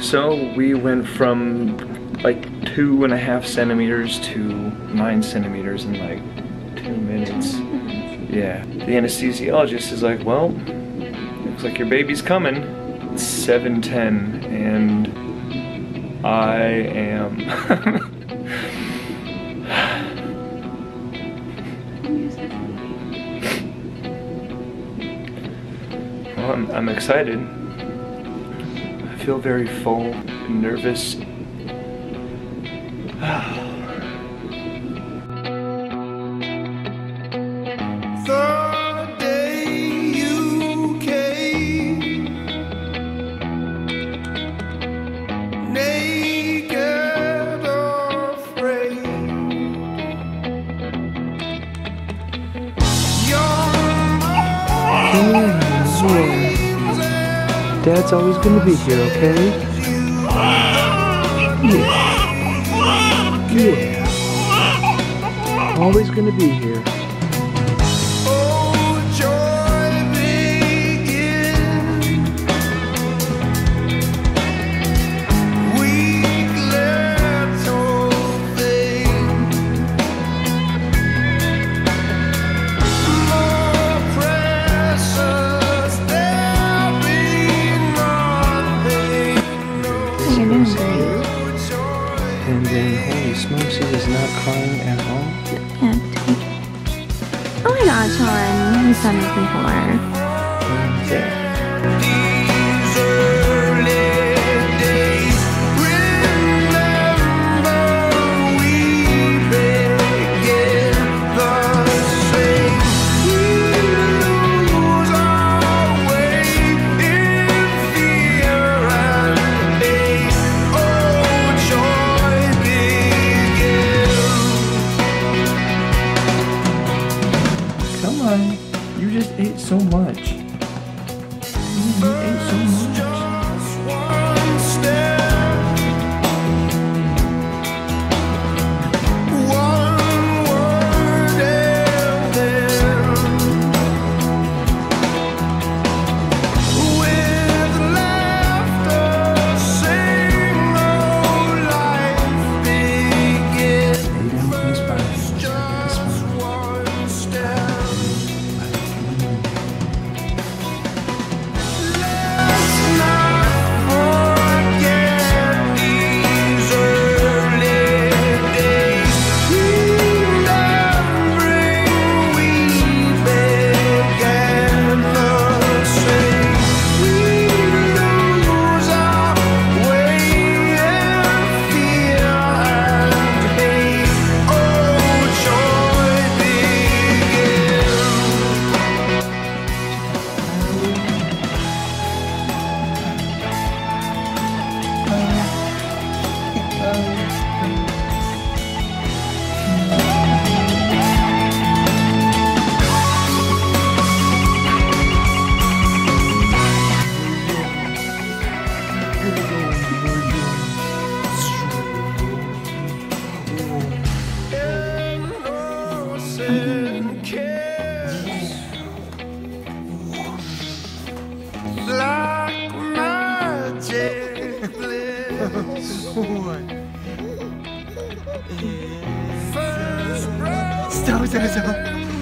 So we went from like 2.5 centimeters to 9 centimeters in like 2 minutes. Yeah. The anesthesiologist is like, well, looks like your baby's coming. It's 7:10 and I am well, I'm excited. I feel very full and nervous. The day you came, naked, afraid, Dad's always gonna be here, okay? Yeah. Always gonna be here. And then, holy smokes, he was not crying at all. Oh my gosh, Helen, he's done this before. Yeah. You just ate so much. You ate so much.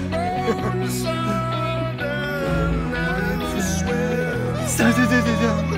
Stop.